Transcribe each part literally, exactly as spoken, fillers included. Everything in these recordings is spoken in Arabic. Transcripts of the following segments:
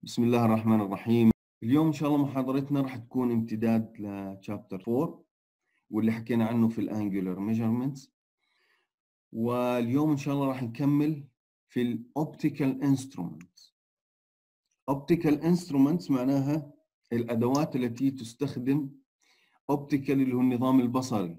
بسم الله الرحمن الرحيم. اليوم إن شاء الله محاضرتنا راح تكون امتداد لشابتر فور واللي حكينا عنه في الانجولار ميجرمنتس، واليوم إن شاء الله راح نكمل في الاوبتيكال انسترومنتس. اوبتيكال انسترومنتس معناها الأدوات التي تستخدم اوبتيكال اللي هو النظام البصري.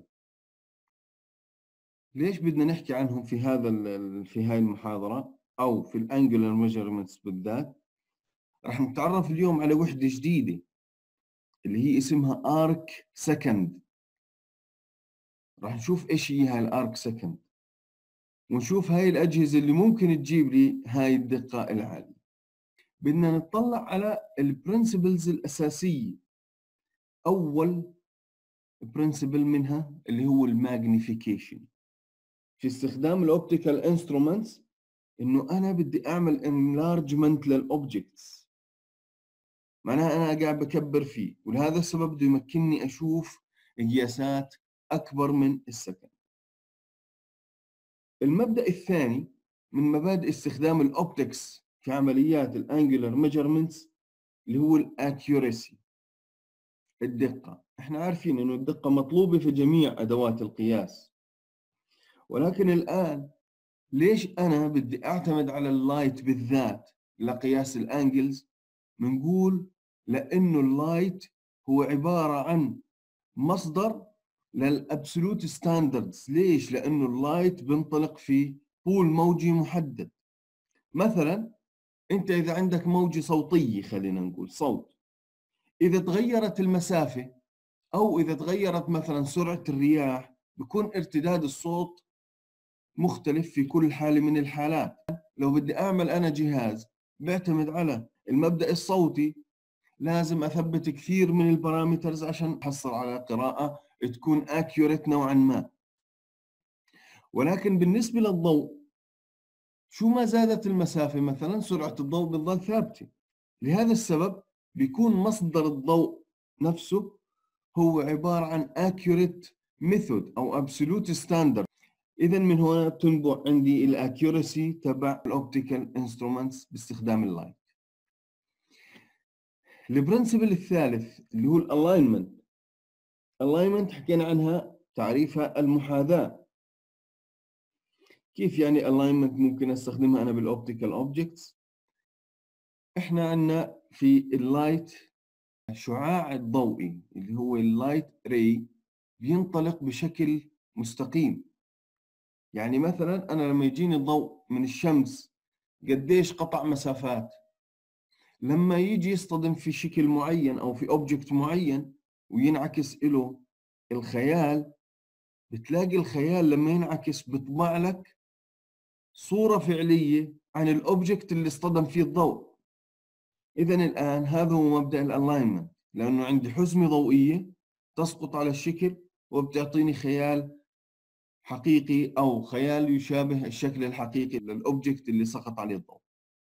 ليش بدنا نحكي عنهم في هذا في هاي المحاضرة أو في الانجولار ميجرمنتس بالذات؟ راح نتعرف اليوم على وحدة جديدة اللي هي اسمها ارك سكند. راح نشوف ايش هي هاي الارك سكند، ونشوف هاي الاجهزه اللي ممكن تجيب لي هاي الدقه العاليه. بدنا نطلع على البرنسبلز الاساسيه. اول برنسبل منها اللي هو الماجنيفيكيشن في استخدام الاوبتيكال انسترومنتس، انه انا بدي اعمل انلارجمنت للاوبجكتس، معناها انا قاعد بكبر فيه، ولهذا السبب بده يمكنني اشوف قياسات اكبر من السكند. المبدأ الثاني من مبادئ استخدام الاوبتكس في عمليات الانجولار ميجرمنتس اللي هو الاكيوريسي، الدقة. احنا عارفين انه الدقة مطلوبة في جميع ادوات القياس، ولكن الان ليش انا بدي اعتمد على اللايت بالذات لقياس الانجلز؟ بنقول لانه اللايت هو عبارة عن مصدر للابسولوت ستاندردز. ليش؟ لانه اللايت بنطلق في طول موجي محدد. مثلا انت اذا عندك موجة صوتية، خلينا نقول صوت، اذا تغيرت المسافة او اذا تغيرت مثلا سرعة الرياح، بكون ارتداد الصوت مختلف في كل حالة من الحالات. لو بدي اعمل انا جهاز بيعتمد على المبدأ الصوتي، لازم اثبت كثير من البارامترز عشان احصل على قراءة تكون accurate نوعا ما. ولكن بالنسبة للضوء، شو ما زادت المسافة مثلا سرعة الضوء بتظل ثابتة. لهذا السبب بيكون مصدر الضوء نفسه هو عبارة عن accurate method أو absolute standard. إذا من هنا تنبع عندي الأكيورسي تبع الأوبتيكال انسترومنتس باستخدام اللايت. البرنسبل الثالث اللي هو الالاينمنت. الالاينمنت حكينا عنها تعريفها المحاذاة. كيف يعني alignment ممكن استخدمها انا بالاوبتيكال اوبجكتس؟ احنا عندنا في اللايت الشعاع الضوئي اللي هو اللايت راي بينطلق بشكل مستقيم. يعني مثلا انا لما يجيني الضوء من الشمس قديش قطع مسافات، لما يجي يصطدم في شكل معين او في اوبجكت معين وينعكس له الخيال، بتلاقي الخيال لما ينعكس بيطبع لك صورة فعلية عن الأوبجكت اللي اصطدم فيه الضوء. إذا الآن هذا هو مبدأ الألاينمنت، لأنه عندي حزمة ضوئية تسقط على الشكل وبتعطيني خيال حقيقي أو خيال يشابه الشكل الحقيقي للأوبجكت اللي سقط عليه الضوء.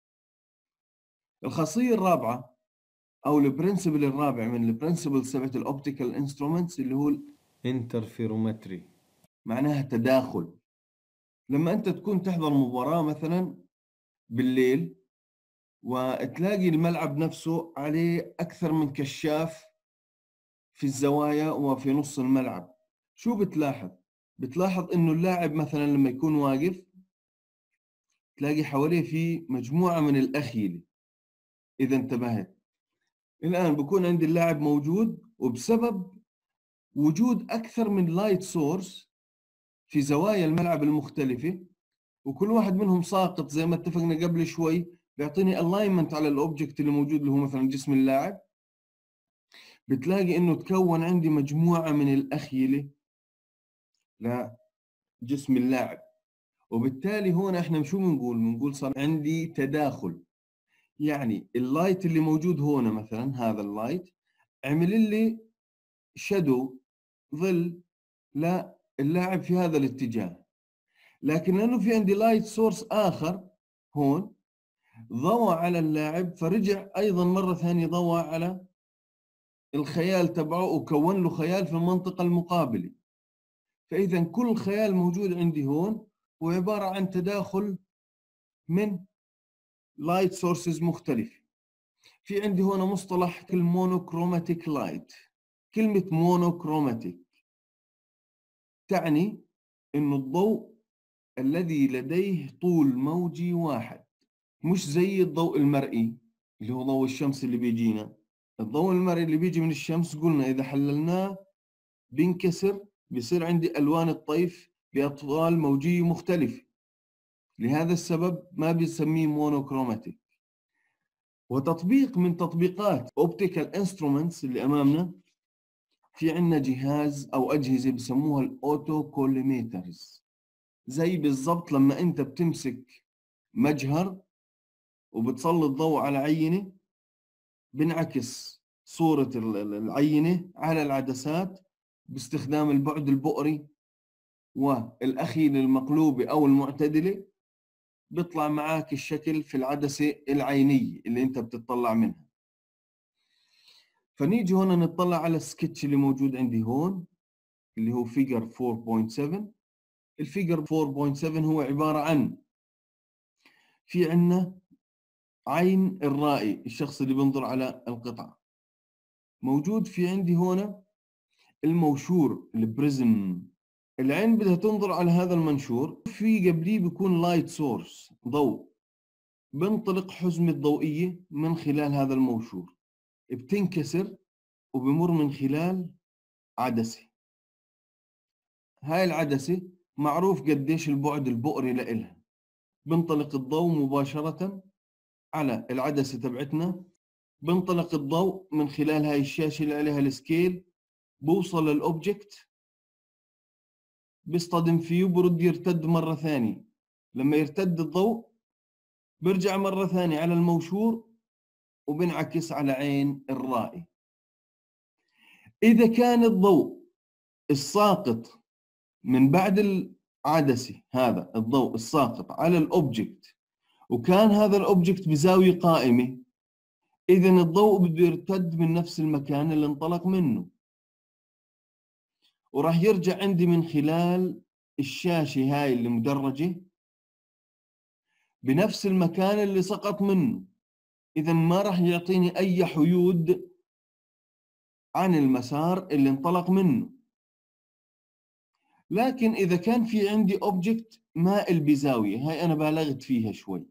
الخاصية الرابعة أو البرنسبل الرابع من البرنسبل تبعت الأوبتيكال انسترومنتس اللي هو الانترفيرومتري، معناها تداخل. لما أنت تكون تحضر مباراة مثلا بالليل وتلاقي الملعب نفسه عليه أكثر من كشاف في الزوايا وفي نص الملعب، شو بتلاحظ؟ بتلاحظ إنه اللاعب مثلا لما يكون واقف تلاقي حواليه في مجموعة من الأخيلة. إذا انتبهت، الآن بكون عندي اللاعب موجود، وبسبب وجود أكثر من لايت سورس في زوايا الملعب المختلفة، وكل واحد منهم ساقط زي ما اتفقنا قبل شوي، بيعطيني الاينمنت على الاوبجكت اللي موجود اللي هو مثلا جسم اللاعب. بتلاقي انه تكون عندي مجموعة من الاخيلة لجسم اللاعب، وبالتالي هون احنا شو بنقول؟ بنقول صار عندي تداخل. يعني اللايت اللي موجود هون مثلا، هذا اللايت عمل لي شادو، ظل للاعب في هذا الاتجاه، لكن لانه في عندي لايت سورس اخر هون ضوى على اللاعب، فرجع ايضا مرة ثانية ضوى على الخيال تبعه وكون له خيال في المنطقة المقابلة. فإذا كل خيال موجود عندي هون هو عبارة عن تداخل من لايت سورسز مختلفة. في عندي هنا مصطلح المونوكروماتيك لايت. كلمة مونوكروماتيك تعني إنه الضوء الذي لديه طول موجي واحد، مش زي الضوء المرئي اللي هو ضوء الشمس اللي بيجينا. الضوء المرئي اللي بيجي من الشمس قلنا إذا حللناه بينكسر، بيصير عندي ألوان الطيف بأطوال موجية مختلفة، لهذا السبب ما بنسميه مونوكروماتيك. وتطبيق من تطبيقات اوبتيكال انسترومنتس اللي امامنا، في عندنا جهاز او اجهزه بسموها الاوتوكوليميترز. زي بالضبط لما انت بتمسك مجهر وبتسلط ضوء على عينه، بنعكس صوره العينه على العدسات باستخدام البعد البؤري والاخيل المقلوبه او المعتدله، بيطلع معك الشكل في العدسه العينيه اللي انت بتطلع منها. فنيجي هنا نطلع على السكتش اللي موجود عندي هون اللي هو فيجر فور بوينت سفن. الفيجر فور بوينت سفن هو عبارة عن، في عندنا عين الرائي، الشخص اللي بينظر على القطعة. موجود في عندي هنا الموشور البريزم. العين بدها تنظر على هذا المنشور، في قبليه بيكون لايت سورس، ضوء، بنطلق حزمة ضوئية من خلال هذا الموشور، بتنكسر وبمر من خلال عدسة. هاي العدسة معروف قديش البعد البؤري لإلها. بنطلق الضوء مباشرة على العدسة تبعتنا، بنطلق الضوء من خلال هاي الشاشة اللي عليها السكيل، بوصل للأوبجكت، بيصطدم فيه وبرد يرتد مرة ثانية. لما يرتد الضوء برجع مرة ثانية على الموشور وبنعكس على عين الرائي. إذا كان الضوء الساقط من بعد العدسة، هذا الضوء الساقط على الأوبجكت، وكان هذا الأوبجكت بزاوية قائمة، إذن الضوء بده يرتد من نفس المكان اللي انطلق منه، وراح يرجع عندي من خلال الشاشة هاي اللي مدرجة بنفس المكان اللي سقط منه. إذن ما راح يعطيني أي حيود عن المسار اللي انطلق منه. لكن إذا كان في عندي أوبجكت مائل بزاوية، هاي أنا بالغت فيها شوي،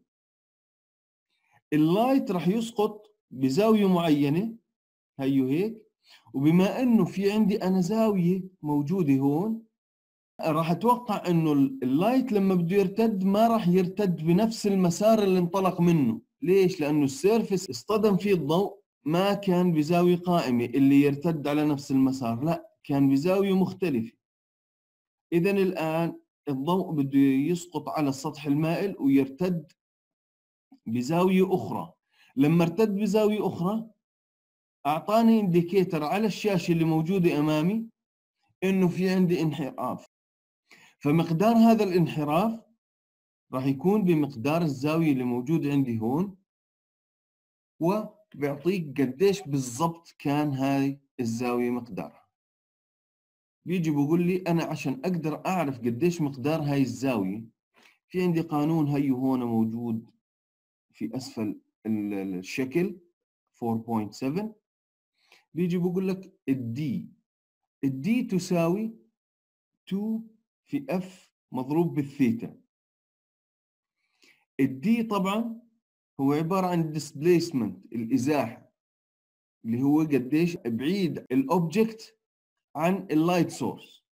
اللايت راح يسقط بزاوية معينة، هيو هيك. وبما انه في عندي انا زاوية موجودة هون، راح اتوقع انه اللايت لما بده يرتد ما راح يرتد بنفس المسار اللي انطلق منه. ليش؟ لانه السيرفس اصطدم فيه الضوء ما كان بزاوية قائمة اللي يرتد على نفس المسار، لا، كان بزاوية مختلفة. اذا الان الضوء بده يسقط على السطح المائل ويرتد بزاوية اخرى. لما ارتد بزاوية اخرى اعطاني انديكيتر على الشاشة اللي موجودة امامي انه في عندي انحراف. فمقدار هذا الانحراف راح يكون بمقدار الزاوية اللي موجود عندي هون، وبيعطيك قديش بالضبط كان هاي الزاوية مقدارها. بيجي بقول لي انا عشان اقدر اعرف قديش مقدار هاي الزاوية، في عندي قانون هيو هون موجود في اسفل الشكل فور بوينت سفن. بيجي بقول لك الدي الدي تساوي تو في اف مضروب بالثيتا. الدي طبعا هو عبارة عن الديسبليسمنت، الإزاحة، اللي هو قديش بعيد الأوبجكت عن اللايت سورس.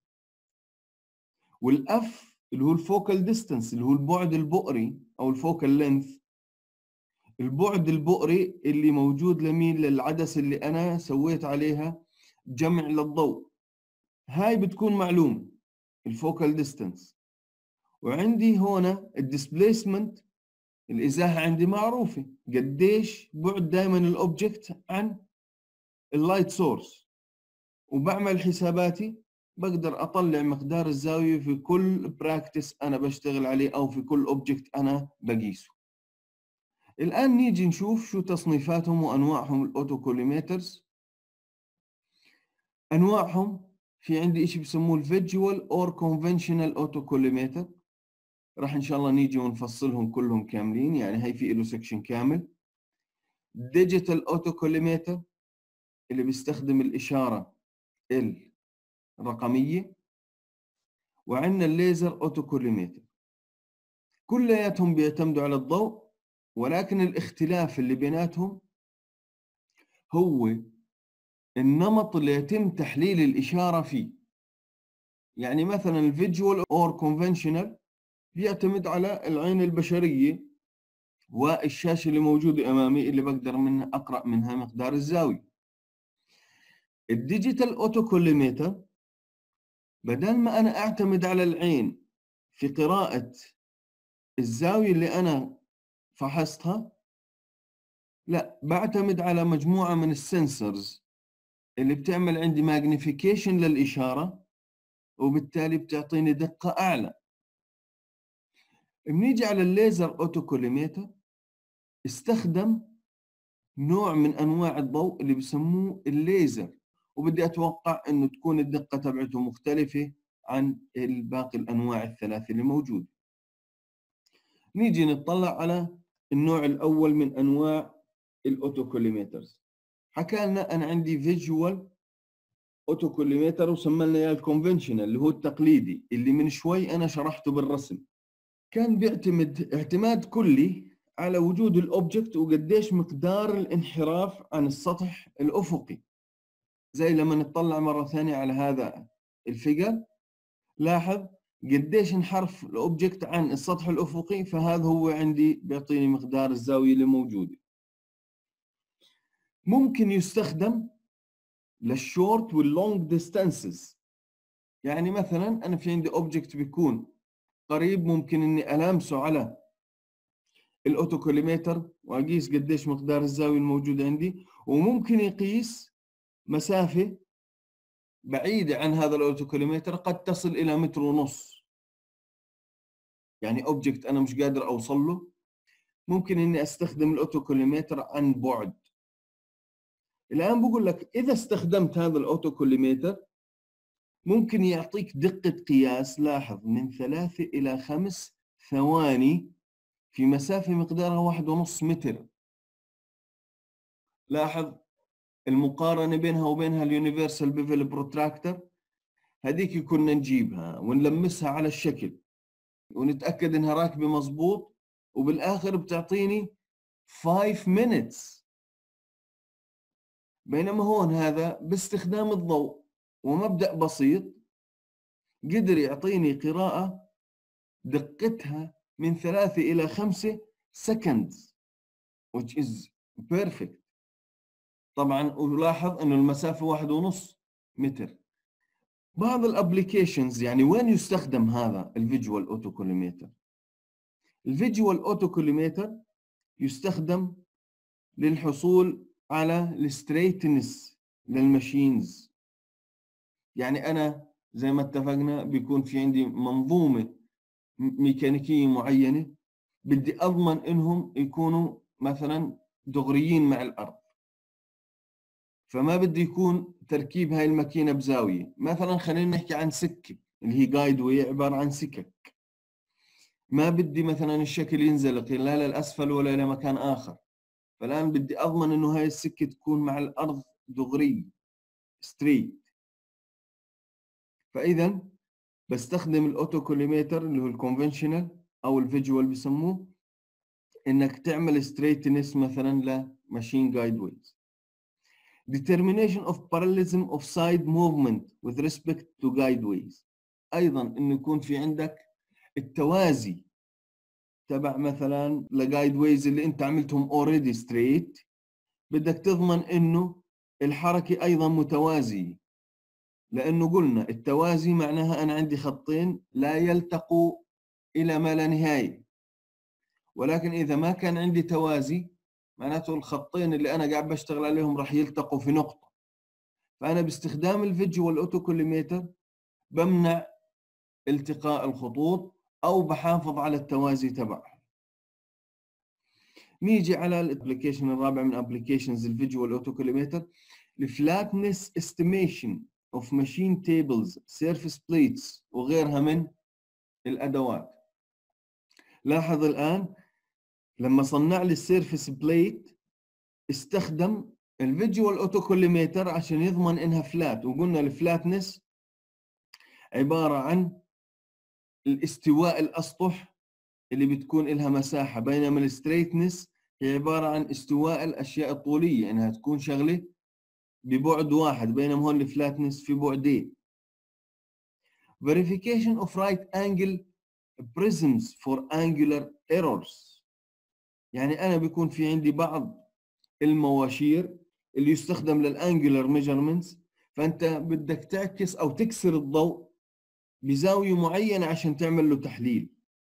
والأف اللي هو الفوكال ديستانس، اللي هو البعد البؤري أو الفوكال لينث، البعد البؤري اللي موجود لمين؟ للعدسة اللي أنا سويت عليها جمع للضوء. هاي بتكون معلومة الفوكال ديستانس. وعندي هنا الديسبليسمنت، الإزاحة عندي معروفة، قديش بعد دائما الأوبجكت عن اللايت سورس. وبعمل حساباتي، بقدر أطلع مقدار الزاوية في كل براكتس أنا بشتغل عليه أو في كل أوبجكت أنا بقيسه. الآن نيجي نشوف شو تصنيفاتهم وأنواعهم الأوتوكوليميترز. أنواعهم في عندي إشي بسموه الفيجوال أور كونفنشنال أوتوكوليميتر. راح إن شاء الله نيجي ونفصلهم كلهم كاملين، يعني هاي في إله سكشن كامل. ديجيتال اوتوكوليميتر اللي بيستخدم الإشارة الرقمية، وعندنا الليزر اوتوكوليميتر. كلياتهم بيعتمدوا على الضوء، ولكن الاختلاف اللي بيناتهم هو النمط اللي يتم تحليل الإشارة فيه. يعني مثلا الفيجوال اور كونفنشنال بيعتمد على العين البشرية والشاشة اللي موجودة أمامي اللي بقدر منها أقرأ منها مقدار الزاوية. الديجيتال اوتوكوليميتر بدل ما أنا أعتمد على العين في قراءة الزاوية اللي أنا فحصتها، لا، بعتمد على مجموعة من السنسورز اللي بتعمل عندي ماجنيفيكيشن للإشارة، وبالتالي بتعطيني دقة أعلى. بنيجي على الليزر اوتوكوليميتر، استخدم نوع من أنواع الضوء اللي بسموه الليزر، وبدي أتوقع أنه تكون الدقة تبعته مختلفة عن باقي الأنواع الثلاثة اللي موجودة. نيجي نطلع على النوع الأول من أنواع الأوتوكوليميترز. حكى لنا أنا عندي فيجوال أوتوكوليميتر، وسمى لنا إياه الكونفنشنال اللي هو التقليدي اللي من شوي أنا شرحته بالرسم. كان بيعتمد اعتماد كلي على وجود الأوبجكت وقديش مقدار الانحراف عن السطح الأفقي. زي لما نطلع مرة ثانية على هذا الفيجر، لاحظ قديش انحرف الأوبجكت عن السطح الأفقي، فهذا هو عندي بيعطيني مقدار الزاوية اللي موجودة. ممكن يستخدم للشورت واللونج ديستانسز. يعني مثلا أنا في عندي أوبجكت بيكون قريب، ممكن إني ألامسه على الأوتوكوليميتر وأقيس قديش مقدار الزاوية الموجودة عندي، وممكن يقيس مسافة بعيدة عن هذا الأوتوكوليميتر قد تصل إلى متر ونص. يعني أوبجكت أنا مش قادر أوصل له، ممكن إني أستخدم الأوتوكوليميتر عن بعد. الآن بقول لك إذا استخدمت هذا الأوتوكوليميتر ممكن يعطيك دقة قياس، لاحظ، من ثلاثة إلى خمس ثواني في مسافة مقدارها واحد ونص متر. لاحظ المقارنة بينها وبينها اليونيفرسال بيفل بروتراكتر، هذيك كنا نجيبها ونلمسها على الشكل ونتأكد إنها راكبة مظبوط، وبالآخر بتعطيني خمس minutes. بينما هون هذا باستخدام الضوء ومبدأ بسيط قدر يعطيني قراءة دقتها من ثلاثة إلى خمسة seconds which is perfect. طبعا ولاحظ أنه المسافة واحد ونص متر. بعض الابليكيشنز، يعني وين يستخدم هذا الفيجوال اوتوكوليميتر؟ الفيجوال اوتوكوليميتر يستخدم للحصول على الستريتنس للماشينز. يعني أنا زي ما اتفقنا بيكون في عندي منظومة ميكانيكية معينة، بدي أضمن إنهم يكونوا مثلا دغريين مع الأرض، فما بدي يكون تركيب هاي الماكينة بزاوية. مثلا خلينا نحكي عن سكة اللي هي جايد واي، عبارة عن سكك، ما بدي مثلا الشكل ينزلق لا للأسفل ولا لمكان آخر. فالآن بدي أضمن إنه هاي السكة تكون مع الأرض دغري ستريت. فإذا بستخدم الأوتوكوليميتر اللي هو الكونفنشنال أو الفيجوال بسموه، إنك تعمل ستريتنس مثلا لماشين جايد ويز. Determination of parallelism of side movement with respect to guideways. أيضا إنه يكون في عندك التوازي تبع مثلا لجايد ويز اللي أنت عملتهم already straight، بدك تضمن إنه الحركة أيضا متوازية، لأنه قلنا التوازي معناها أنا عندي خطين لا يلتقوا إلى ما لا نهاية. ولكن إذا ما كان عندي توازي معناته الخطين اللي أنا قاعد بشتغل عليهم راح يلتقوا في نقطة. فأنا باستخدام الفيجوال أوتوكوليميتر بمنع التقاء الخطوط أو بحافظ على التوازي تبعها. نيجي على الابلكيشن الرابع من ابلكيشنز الفيجوال أوتوكوليميتر، الفلاتنس استيميشن اوف ماشين تيبلز سيرفيس بليتس وغيرها من الأدوات. لاحظ الآن لما صنع لي السيرفيس بليت استخدم الفيجوال اوتوكوليميتر عشان يضمن انها فلات، وقلنا الفلاتنس عبارة عن الاستواء الأسطح اللي بتكون لها مساحة، بينما الستريتنس هي عبارة عن استواء الأشياء الطولية، إنها تكون شغلة ببعد واحد، بينما هون الفلاتنس في بعدين. Verification of right angle prisms for angular errors، يعني أنا بيكون في عندي بعض المواشير اللي يستخدم للانجولار ميجرمنتس، فأنت بدك تعكس أو تكسر الضوء بزاوية معينة عشان تعمل له تحليل.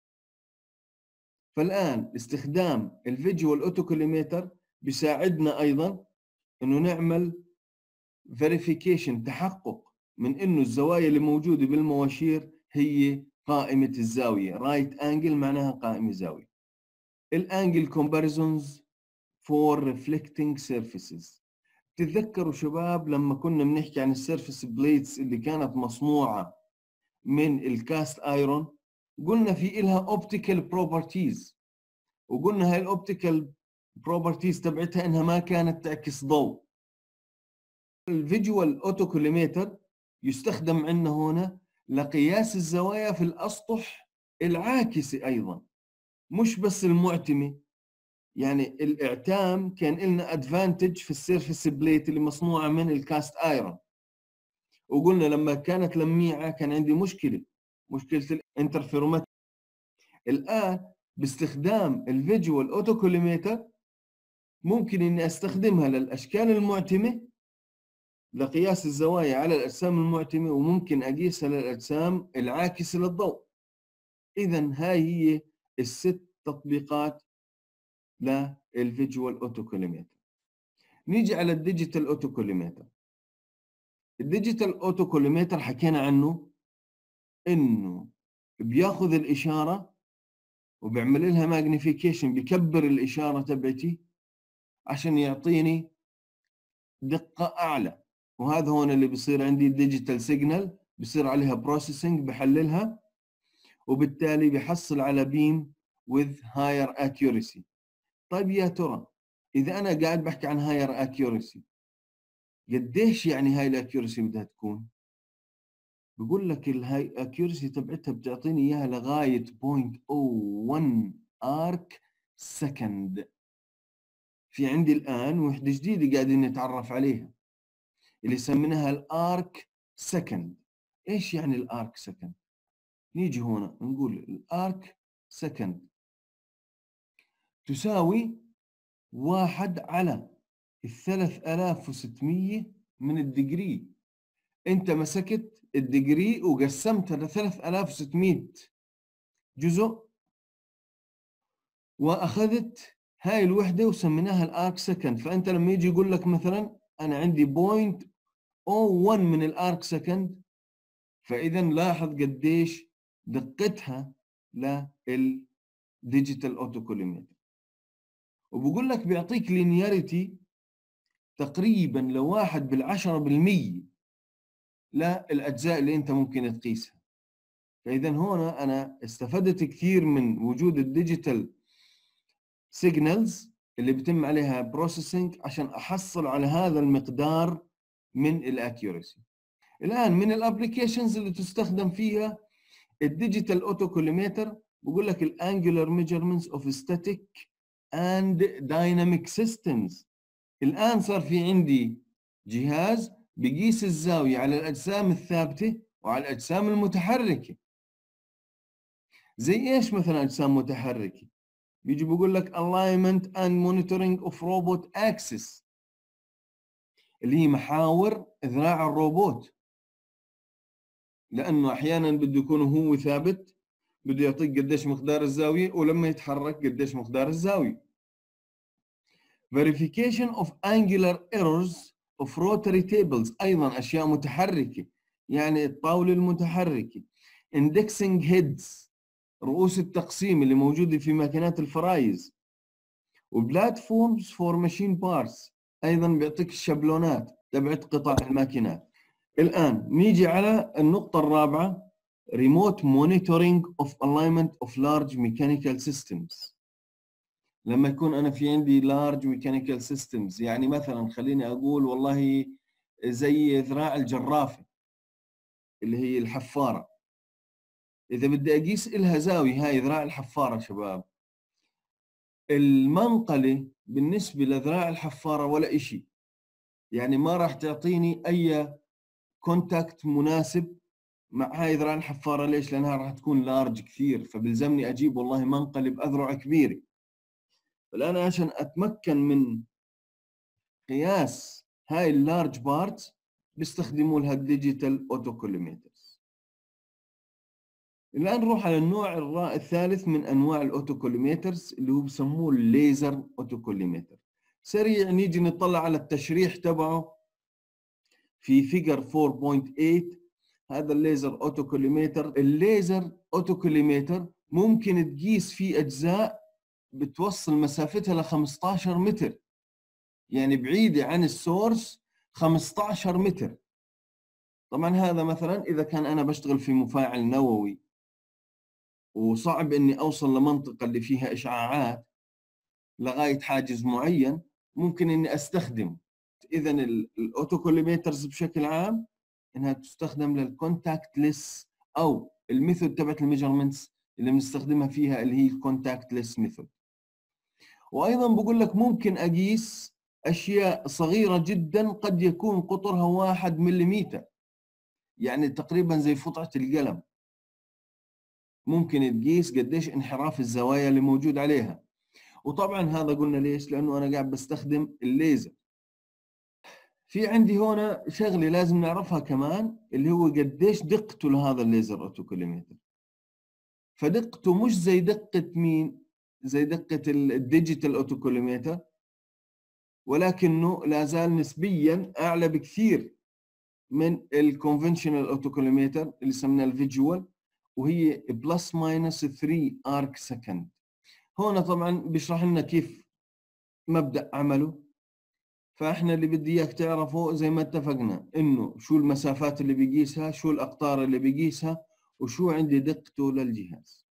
فالآن استخدام الفيجوال اوتوكوليميتر بيساعدنا أيضا إنه نعمل verification، تحقق من إنه الزوايا اللي موجودة بالمواشير هي قائمة الزاوية، right angle معناها قائمة زاوية. الانجل comparisons for reflecting surfaces، تتذكروا شباب لما كنا بنحكي عن السيرفس بليتس اللي كانت مصنوعة من الكاست ايرون، قلنا في إلها اوبتيكال بروبرتيز، وقلنا هاي الاوبتيكال بروبرتيز تبعتها انها ما كانت تعكس ضوء. الفيجوال اوتوكوليميتر يستخدم عندنا هنا لقياس الزوايا في الاسطح العاكسة ايضا، مش بس المعتمة. يعني الاعتام كان لنا ادفانتج في السيرفس بليت اللي مصنوعة من الكاست ايرون، وقلنا لما كانت لميعة كان عندي مشكلة، مشكلة الانترفيرومتر. الآن باستخدام الفيجوال اوتوكوليميتر ممكن اني استخدمها للاشكال المعتمة لقياس الزوايا على الاجسام المعتمة، وممكن اقيسها للاجسام العاكسة للضوء. اذا هاي هي الست تطبيقات للفيجوال اوتوكوليميتر. نيجي على الديجيتال اوتوكوليميتر. الديجيتال اوتوكوليميتر حكينا عنه انه بياخذ الاشارة وبيعمل لها ماجنيفيكيشن، بكبر الاشارة تبعتي عشان يعطيني دقة اعلى، وهذا هون اللي بيصير عندي ديجيتال سيجنال، بيصير عليها بروسيسنج، بحللها وبالتالي بيحصل على بيم with higher accuracy. طيب يا ترى اذا انا قاعد بحكي عن higher accuracy، قديش يعني هاي الاكيورسي بدها تكون؟ بقول لك الهاي اكيورسي تبعتها بتعطيني اياها لغايه صفر فاصلة صفر واحد ارك سكند. في عندي الان وحده جديده قاعدين نتعرف عليها اللي سميناها الارك سكند. ايش يعني الارك سكند؟ نيجي هنا نقول الارك سكند تساوي واحد على الثلاث آلاف وستمية من الدجري. انت مسكت الدجري وقسمتها ل ثلاث آلاف وستمية جزء، واخذت هاي الوحده وسميناها الارك سكند. فانت لما يجي يقول لك مثلا انا عندي صفر فاصلة صفر واحد من الارك سكند، فاذا لاحظ قديش دقتها للديجيتال اوتوكوليميتر. وبقول لك بيعطيك لينياريتي تقريبا لواحد بالعشرة بالمية للاجزاء اللي انت ممكن تقيسها. فاذا هنا انا استفدت كثير من وجود الديجيتال سيجنالز اللي بيتم عليها بروسيسنج عشان احصل على هذا المقدار من الاكيورسي. الان من الابلكيشنز اللي تستخدم فيها الديجيتال اوتوكوليميتر، بقول لك الانجولار ميجرمنتس اوف ستاتيك اند دايناميك سيستمز. الان صار في عندي جهاز بقيس الزاويه على الاجسام الثابته وعلى الاجسام المتحركه. زي ايش مثلا اجسام متحركه؟ بيجي بيقول لك alignment and monitoring of robot axis، اللي هي محاور ذراع الروبوت، لانه احيانا بده يكون هو ثابت بده يعطيك قديش مقدار الزاويه، ولما يتحرك قديش مقدار الزاويه. verification of angular errors of rotary tables، ايضا اشياء متحركه، يعني الطاوله المتحركه. indexing heads، رؤوس التقسيم اللي موجوده في ماكينات الفرايز. وبلاتفورمز فور ماشين بارتس، ايضا بيعطيك الشابلونات تبعت قطع الماكينات. الان نيجي على النقطه الرابعه، remote monitoring of alignment of large mechanical systems. لما يكون أنا في عندي large mechanical systems، يعني مثلا خليني أقول والله زي ذراع الجرافة اللي هي الحفارة، إذا بدي أقيس إلها زاوية، هاي ذراع الحفارة شباب، المنقلة بالنسبة لذراع الحفارة ولا إشي، يعني ما راح تعطيني أي كونتاكت مناسب مع هاي ذراع الحفارة. ليش؟ لأنها راح تكون لارج كثير، فبلزمني أجيب والله منقلة بأذرع كبيرة. فالآن عشان أتمكن من قياس هاي اللارج بارتس بيستخدموا لها الديجيتال اوتوكوليميترز. الآن نروح على النوع الثالث من أنواع الأوتوكوليميترز اللي هو بسموه الليزر أوتوكوليميتر. سريع نيجي نطلع على التشريح تبعه في فيجر أربعة فاصلة ثمانية. هذا الليزر أوتوكوليميتر. الليزر أوتوكوليميتر ممكن تقيس فيه أجزاء بتوصل مسافتها ل خمسة عشر متر، يعني بعيدة عن السورس خمسة عشر متر. طبعا هذا مثلا إذا كان أنا بشتغل في مفاعل نووي وصعب إني أوصل لمنطقة اللي فيها إشعاعات لغاية حاجز معين، ممكن إني أستخدم. إذا الأوتوكوليميترز بشكل عام إنها تستخدم للكونتاكت ليس، أو الميثود تبعت الميجرمنتس اللي بنستخدمها فيها اللي هي الكونتاكت ليس ميثود. وأيضا بقول لك ممكن أقيس أشياء صغيرة جدا قد يكون قطرها واحد مليمتر، يعني تقريبا زي فطعة القلم. ممكن تقيس قديش انحراف الزوايا اللي موجود عليها. وطبعا هذا قلنا ليش؟ لأنه أنا قاعد بستخدم الليزر. في عندي هنا شغلة لازم نعرفها كمان، اللي هو قديش دقته لهذا الليزر أوتوكوليميتر. فدقته مش زي دقة مين؟ زي دقة الديجيتال أوتوكوليميتر، ولكنه لا زال نسبيا أعلى بكثير من الكونفنشنال أوتوكوليميتر اللي سميناه الفيجوال، وهي بلس ماينس ثلاثة ارك سكند. هنا طبعا بيشرح لنا كيف مبدأ عمله. فاحنا اللي بدي اياك تعرفه زي ما اتفقنا انه شو المسافات اللي بيقيسها، شو الاقطار اللي بيقيسها، وشو عندي دقته للجهاز.